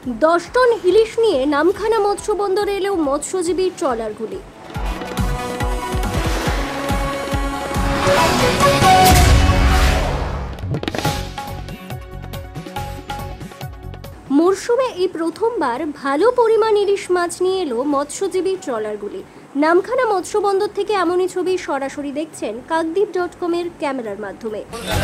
10 ton ইলিশ নিয়ে নামখানা মৎস্য বন্দরে এলেও মৎস্যজীবীর ট্রলারগুলি। মরশুমে এই প্রথমবার ভালো পরিমাণ ইলিশ মাছ নিয়ে এলো মৎস্যজীবী ট্রলারগুলি। নামখানা মৎস্য বন্দর থেকে এমনই ছবি সরাসরি দেখছেন কাকদ্বীপ.com-এর ক্যামেরার মাধ্যমে।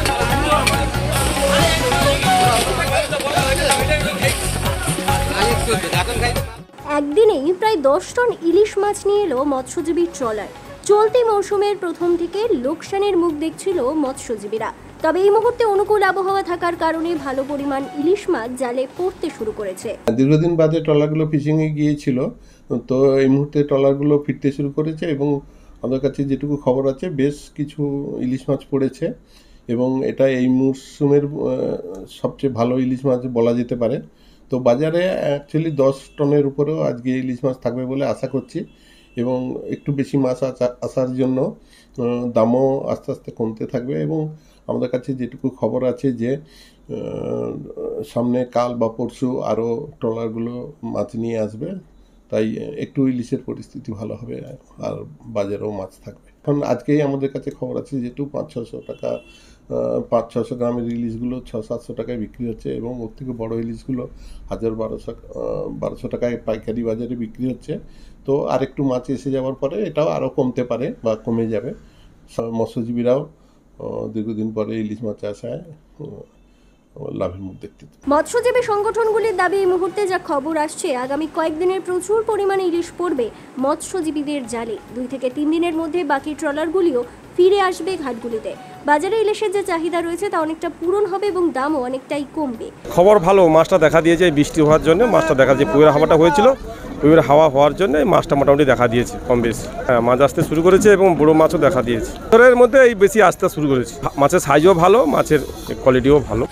একদিনেই প্রায় 10 টন ইলিশ মাছ নিয়ে এলো মৎস্যজীবী ট্রলার। চলতি মৌসুমের প্রথম থেকে লোকসানের মুখ দেখছিল মৎস্যজীবীরা। তবে এই মুহূর্তে অনুকূল আবহাওয়া থাকার কারণে ভালো পরিমাণ ইলিশ মাছ জালে পড়তে শুরু করেছে। দীর্ঘদিন বাদে ট্রলারগুলো ফিশিংয়ে গিয়েছিল, তো এই মুহূর্তে ট্রলারগুলো ফিরতে শুরু করেছে এবং আমাদের কাছে যেটুকু খবর আছে বেশ কিছু ইলিশ মাছ পড়েছে এবং এটা এই মরশুমের সবচেয়ে ভালো ইলিশ মাছ বলা যেতে পারে। তো বাজারে অ্যাকচুয়ালি 10 টনের উপরেও আজকে ইলিশ মাছ থাকবে বলে আশা করছি এবং একটু বেশি মাছ আসার জন্য দামও আস্তে আস্তে কমতে থাকবে এবং আমাদের কাছে যেটুকু খবর আছে যে সামনে কাল বা পরশু আরও ট্রলারগুলো মাছ নিয়ে আসবে, তাই একটু ইলিশের পরিস্থিতি ভালো হবে আর বাজারেও মাছ থাকবে। এখন আজকেই আমাদের কাছে খবর আছে যেটু 500-600 টাকা 500-600 গ্রামের ইলিশগুলো 600-700 টাকায় বিক্রি হচ্ছে এবং ওর থেকে বড়ো ইলিশগুলো 1000-1200 টাকায় পাইকারি বাজারে বিক্রি হচ্ছে। তো আরেকটু মাছ এসে যাওয়ার পরে এটাও আরও কমতে পারে বা কমে যাবে। মৎস্যজীবীরাও দীর্ঘদিন পরে ইলিশ মাছ আসায় লাভের মুখ দেখতে। মৎস্যজীবী সংগঠনগুলির দাবি এই মুহূর্তে যা খবর আসছে আগামী কয়েকদিনের প্রচুর পরিমাণে ইলিশ পড়বে মৎস্যজীবীদের জালে। 2 থেকে 3 দিনের মধ্যে বাকি ট্রলারগুলিও ফিরে আসবে ঘাটগুলিতে। বাজারে ইলিশের যে চাহিদা রয়েছে তা অনেকটা পূরণ হবে এবং দামও অনেকটাই কমবে। খবর ভালো, মাছটা দেখা দিয়েছে বৃষ্টি হওয়ার জন্য, মাছটা দেখা দিয়ে পুকুরের হাওয়াটা হয়েছিল, পুকুরের হাওয়া হওয়ার জন্য মাছটা মোটামুটি দেখা দিয়েছে কম বেশি। হ্যাঁ, মাছ আসতে শুরু করেছে এবং বড়ো মাছও দেখা দিয়েছে। এর মধ্যে এই বেশি আসতে শুরু করেছে। মাছের সাইজও ভালো, মাছের কোয়ালিটিও ভালো।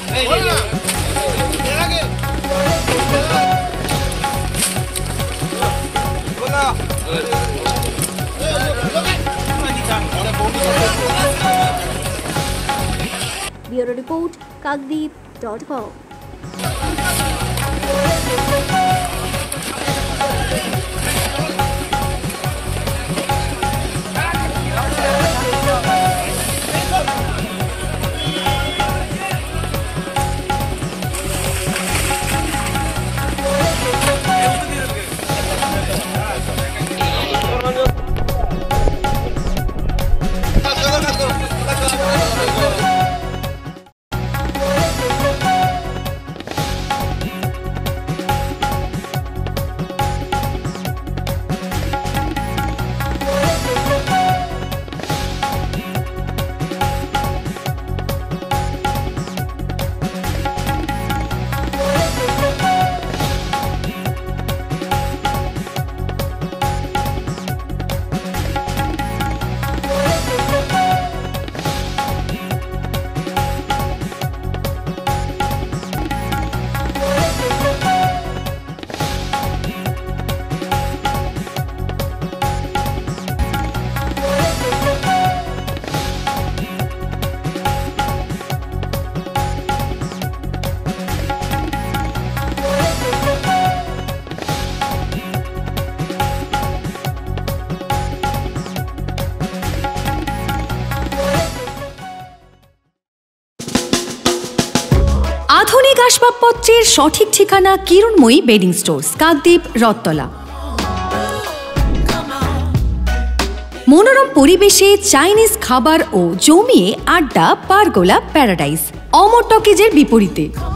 ব্যুরো রিপোর্ট, কাকদ্বীপ.com। আধুনিক আসবাবপত্রের সঠিক ঠিকানা কিরণময়ী বেডিং স্টোর্স, কাকদ্বীপ, রথতলা। মনোরম পরিবেশে চাইনিজ খাবার ও জমিয়ে আড্ডা পারগোলা প্যারাডাইস, অমর টকিজের বিপরীতে।